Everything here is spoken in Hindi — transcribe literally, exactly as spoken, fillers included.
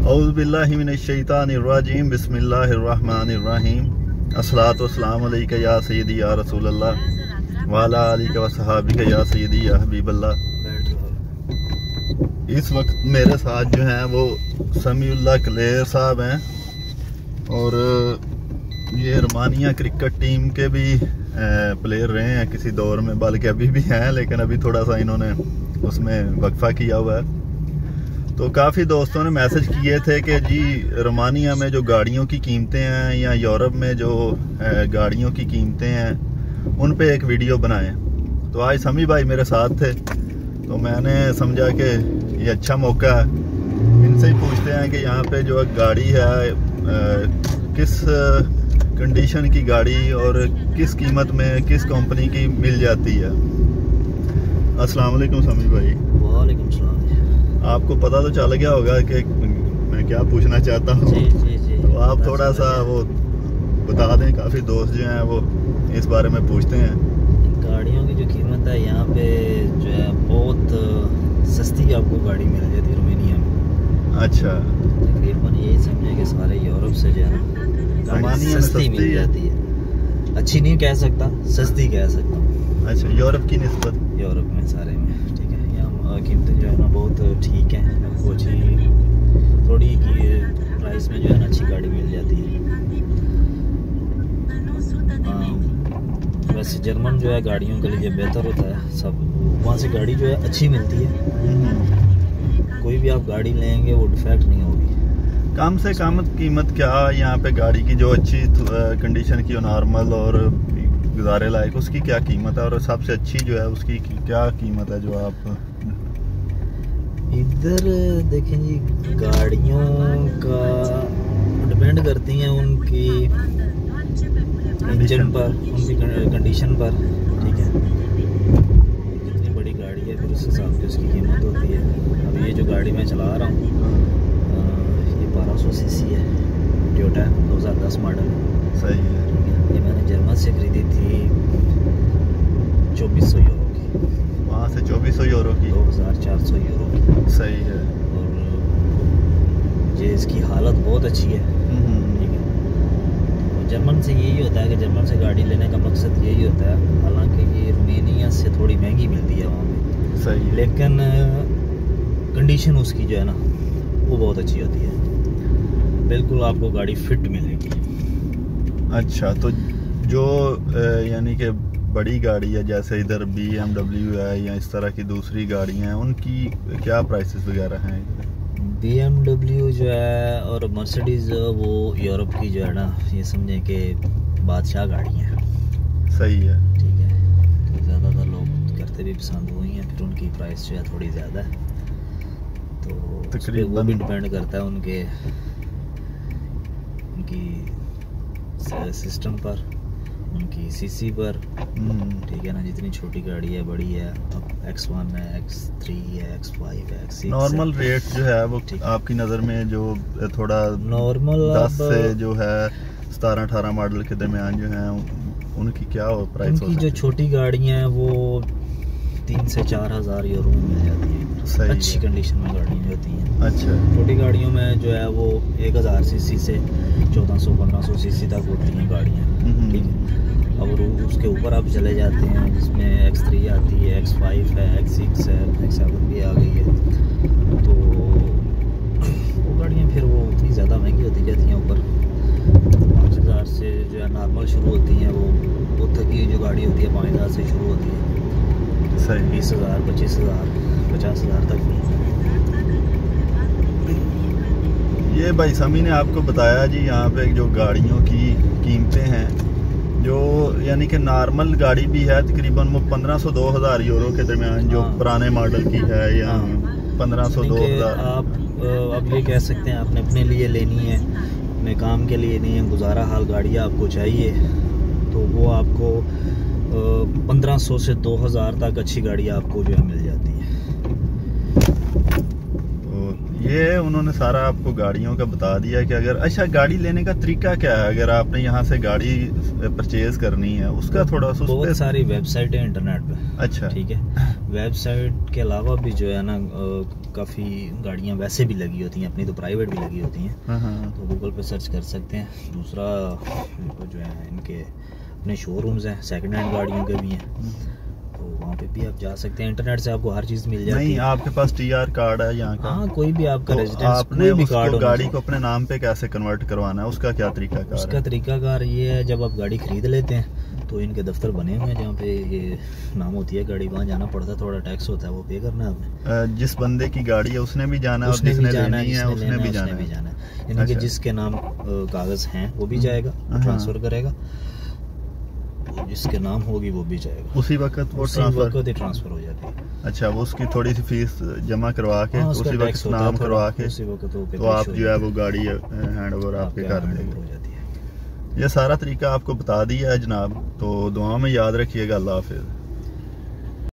औज़ुबिल्लाहि मिनश्शैतानिर्रजीम बिस्मिल्लाहिर्रहमानिर्रहीम अस्सलातु वस्सलामु अलैका या सय्यदी या रसूलल्लाह व अला आलिका व सहाबिका या सय्यदी या हबीबल्लाह। इस वक्त मेरे साथ जो हैं वो समीउल्लाह क्लेयर साहब हैं और ये रोमानिया क्रिकेट टीम के भी प्लेयर रहे हैं किसी दौर में, बल्कि अभी भी हैं, लेकिन अभी थोड़ा सा इन्होंने उसमें वक्फा किया हुआ है। तो काफ़ी दोस्तों ने मैसेज किए थे कि जी रोमानिया में जो गाड़ियों की कीमतें हैं या यूरोप में जो गाड़ियों की कीमतें हैं उन पे एक वीडियो बनाएं। तो आज समी भाई मेरे साथ थे तो मैंने समझा कि ये अच्छा मौका है, इनसे ही पूछते हैं कि यहाँ पे जो गाड़ी है किस कंडीशन की गाड़ी और किस कीमत में किस कंपनी की मिल जाती है। अस्सलाम वालेकुम समी भाई। वालेकुम सलाम। आपको पता तो चल गया होगा कि मैं क्या पूछना चाहता हूँ, तो आप थोड़ा सा वो बता दें। काफ़ी दोस्त जो हैं वो इस बारे में पूछते हैं। गाड़ियों की जो कीमत है यहाँ पे जो है बहुत सस्ती आपको गाड़ी मिल जाती है रोमानिया में। अच्छा, तकरीबन यही समझे कि सारे यूरोप से जो है ना गाड़ी सस्ती मिल जाती है। अच्छी नहीं कह सकता, सस्ती कह सकता हूँ। अच्छा, यूरोप की निस्बत यूरोप में सारे में ठीक है। यहाँ कीमतें जो है ना बहुत ठीक हैं, आपको अच्छी थोड़ी की प्राइस में जो है ना अच्छी गाड़ी मिल जाती है। वैसे जर्मन जो है गाड़ियों के लिए बेहतर होता है, सब वहाँ से गाड़ी जो है अच्छी मिलती है। कोई भी आप गाड़ी लेंगे वो डिफेक्ट नहीं होगी। कम से कम कीमत क्या यहाँ पे गाड़ी की जो अच्छी कंडीशन की नॉर्मल और गुजारे लायक, उसकी क्या कीमत है और सबसे अच्छी जो है उसकी क्या कीमत है जो आप इधर देखें जी? गाड़ियों का डिपेंड करती हैं उनकी इंजन पर, उनकी कंडीशन पर, ठीक है। जितनी बड़ी गाड़ी है फिर उस हिसाब से उसकी कीमत होती है। अब ये जो गाड़ी मैं चला रहा हूँ ये बारह सौ सी सी है, टोयोटा दो हज़ार दस मॉडल। सही है। ये मैंने जर्मन से खरीदी थी चौबीस सौ यूरो की। वहाँ से चौबीस सौ यूरो की, दो हज़ार चार सौ यूरो की। सही है। और ये इसकी हालत बहुत अच्छी है, ठीक है। तो जर्मन से यही होता है कि जर्मन से गाड़ी लेने का मकसद यही होता है, हालांकि ये रोमानिया से थोड़ी महंगी मिलती है वहाँ पे। सही है। लेकिन कंडीशन उसकी जो है ना वो बहुत अच्छी होती है, बिल्कुल आपको गाड़ी फिट मिलेगी। अच्छा, तो जो यानी कि बड़ी गाड़ी है जैसे इधर बी एम डब्ल्यू है या इस तरह की दूसरी गाड़ियाँ हैं, उनकी क्या प्राइसेस वगैरह हैं? बी एम डब्ल्यू जो है और मर्सिडीज वो यूरोप की जो है ना ये समझे कि बादशाह गाड़ियाँ हैं। सही है, ठीक है। तो ज़्यादातर लोग करते भी पसंद हुई हैं, फिर उनकी प्राइस जो है थोड़ी ज़्यादा है। तो तकरीबन वो भी डिपेंड करता है उनके उनकी सिस्टम पर, उनकी सीसी पर, ठीक है ना। जितनी छोटी गाड़ी है, बड़ी है, अब एक्स वन है, एक्स थ्री है, एक्स फाइव है, एक्स सिक्स। नॉर्मल रेट जो है वो आपकी नज़र में जो थोड़ा नॉर्मल दस से जो है सतारह अठारह मॉडल के दरमियान जो है उनकी क्या हो प्राइस? उनकी जो छोटी गाड़ियाँ हैं वो तीन से चार हज़ार यूरो में मिल जाती है। अच्छी कंडीशन में गाड़ियाँ होती हैं। अच्छा, छोटी गाड़ियों में जो है वो एक हज़ार सी सी से चौदह सौ पंद्रह सौ सी सी तक होती हैं गाड़ियाँ, ठीक है। और उसके ऊपर आप चले जाते हैं जिसमें एक्स थ्री आती है, एक्स फाइव है, एक्स सिक्स है, एक्स सेवन भी आ गई है। तो वो गाड़ियाँ फिर वो उतनी ज़्यादा महंगी होती जाती हैं। ऊपर पाँच हज़ार से जो है नॉर्मल शुरू होती हैं, वो वो थकी जो गाड़ी होती है पाँच हज़ार से शुरू होती है। सही, बीस हज़ार पच्चीस हज़ार पचास हज़ार तक भी। ये भाई समी ने आपको बताया जी यहाँ पे जो गाड़ियों की कीमतें हैं, जो यानी कि नॉर्मल गाड़ी भी है तकरीबन वो पंद्रह सौ दो हज़ार यूरो के दरमियान जो हाँ। पुराने मॉडल की है या पंद्रह सौ दो हज़ार। आप अब ये कह सकते हैं आपने अपने लिए लेनी है, अपने काम के लिए नहीं है, गुजारा हाल गाड़ी आपको चाहिए, तो वो आपको पंद्रह सौ से दो हज़ार तक अच्छी गाड़ी आपको जो है मिल जाती है। तो ये उन्होंने सारा आपको गाड़ियों का बता दिया कि अगर अच्छा गाड़ी लेने का तरीका क्या है, अगर आपने यहाँ से गाड़ी परचेज करनी है उसका थोड़ा सा बहुत सारी वेबसाइट है इंटरनेट पे। अच्छा ठीक है, वेबसाइट के अलावा भी जो है ना काफ़ी गाड़ियाँ वैसे भी लगी होती हैं, अपनी तो प्राइवेट भी लगी होती हैं, तो गूगल पे सर्च कर सकते हैं। दूसरा जो है इनके अपने शोरूम्स हैं, सेकंड हैंड गाड़ियों के भी हैं, तो वहाँ पे भी आप जा सकते हैं। इंटरनेट से आपको हर चीज़ मिल जाती है। नहीं, आपके पास टी आर कार्ड है यहाँ का? हाँ, कोई भी आपका तो रेजिडेंस, आपने कोई भी कार्ड, गाड़ी को अपने नाम पे कैसे कन्वर्ट करवाना है, उसका क्या तरीका कार उसका तरीकाकार ये है, जब आप गाड़ी खरीद लेते हैं तो इनके दफ्तर बने हुए हैं जहाँ पे ये नाम होती है गाड़ी, वहाँ जाना पड़ता है, थोड़ा टैक्स होता है वो पे करना है आपने। जिस बंदे की गाड़ी है उसने भी जाना है और जिसने लेनी है उसने भी जाना है, यानी कि जिसके नाम कागज हैं वो भी जाएगा, ट्रांसफर करेगा, जिसके नाम होगी वो भी जाएगा, उसी वक्त वो ट्रांसफर ही ट्रांसफर हो जाती है। अच्छा, वो उसकी थोड़ी सी फीस जमा करवा के, उसी वक्त नाम करवा के, उसी वक्त तो आप जो है वो गाड़ी हैंड ओवर आपके कर देंगे हो जाती है। ये सारा तरीका आपको बता दिया है जनाब, तो दुआ में याद रखिएगा। अल्लाह हाफिज़।